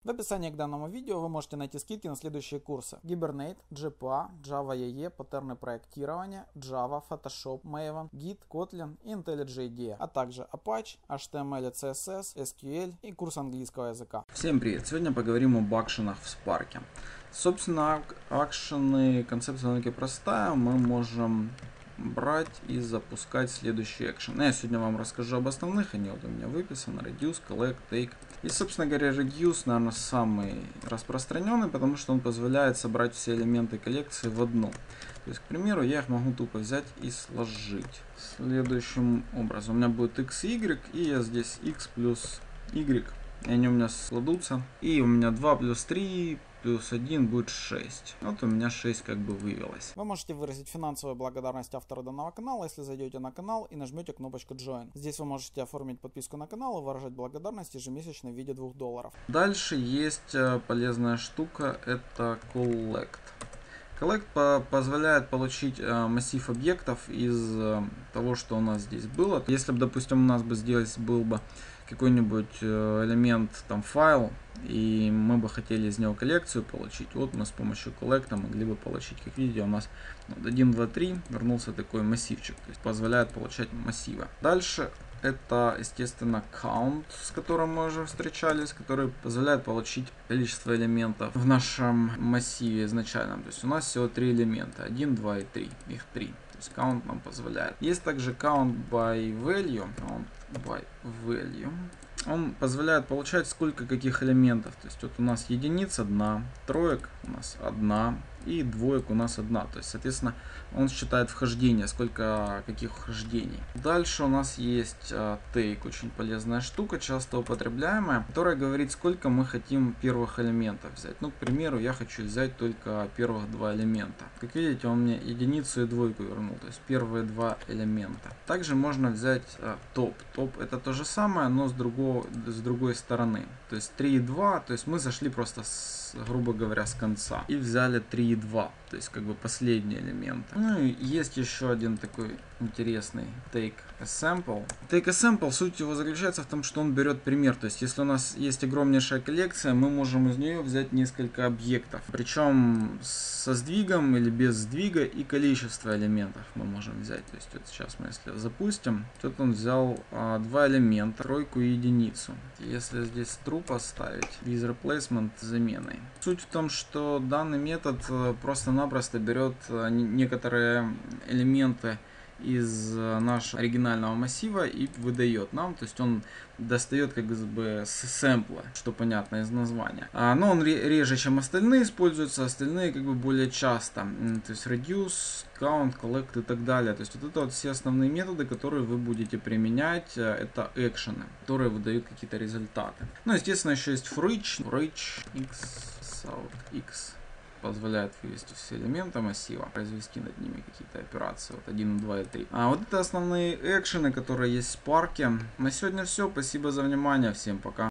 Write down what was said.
В описании к данному видео вы можете найти скидки на следующие курсы: Hibernate, JPA, Java EE, паттерны проектирования, Java, Photoshop, Maven, Git, Kotlin и IntelliJ IDEA, а также Apache, HTML и CSS, SQL и курс английского языка. Всем привет! Сегодня поговорим об акшенах в Spark. Собственно, акшены, концепция довольно простая. Мы можем брать и запускать следующий экшен. Я сегодня вам расскажу об основных, они вот у меня выписаны: Reduce, Collect, Take. И, собственно говоря, Reduce, наверное, самый распространенный, потому что он позволяет собрать все элементы коллекции в одну. То есть, к примеру, я их могу тупо взять и сложить следующим образом. У меня будет x и y, и я здесь x плюс y, и они у меня складутся. И у меня 2 плюс 3 плюс 1 будет 6. Вот у меня 6 как бы вывелось. Вы можете выразить финансовую благодарность автору данного канала, если зайдете на канал и нажмете кнопочку Join. Здесь вы можете оформить подписку на канал и выражать благодарность ежемесячно в виде $2. Дальше есть полезная штука, это Collect. Collect позволяет получить массив объектов из того, что у нас здесь было. Если бы, допустим, у нас бы здесь был бы какой-нибудь элемент, там файл, и мы бы хотели из него коллекцию получить, вот мы с помощью Collect могли бы получить. Как видите, у нас 1, 2, 3 вернулся такой массивчик, то есть позволяет получать массивы. Дальше это, естественно, count, с которым мы уже встречались, который позволяет получить количество элементов в нашем массиве изначальном. То есть у нас всего 3 элемента: 1, 2 и 3. Их 3. То есть count нам позволяет. Есть также count by value. Он позволяет получать сколько каких элементов. То есть вот у нас единиц 1, троек у нас 1 и двоек у нас 1. То есть, соответственно, он считает вхождение, сколько каких вхождений. Дальше у нас есть take, очень полезная штука, часто употребляемая, которая говорит, сколько мы хотим первых элементов взять. Ну, к примеру, я хочу взять только первых 2 элемента. Как видите, он мне единицу и двойку вернул, то есть первые 2 элемента. Также можно взять топ. Топ это то же самое, но с другой стороны. То есть 3 и 2, то есть мы зашли просто, грубо говоря, с конца и взяли 3 и 2, то есть как бы последний элемент. Ну и есть еще один такой интересный take a sample. Take a sample, суть его заключается в том, что он берет пример. То есть если у нас есть огромнейшая коллекция, мы можем из нее взять несколько объектов, причем со сдвигом или без сдвига, и количество элементов мы можем взять. То есть вот сейчас мы если запустим, тут он взял 2 элемента, тройку и единицу. Если здесь true поставить, with replacement заменой. Суть в том, что данный метод просто-напросто берет некоторые элементы из нашего оригинального массива и выдает нам, то есть он достает как бы с сэмпла, что понятно из названия. Но он реже, чем остальные используются, остальные как бы более часто. То есть reduce, count, collect и так далее. То есть вот это вот все основные методы, которые вы будете применять, это экшены, которые выдают какие-то результаты. Ну, естественно, еще есть for each, x, south, x. Позволяет вывести все элементы массива, произвести над ними какие-то операции. Вот 1, 2 и 3. Вот это основные экшены, которые есть в Spark. На сегодня все. Спасибо за внимание. Всем пока.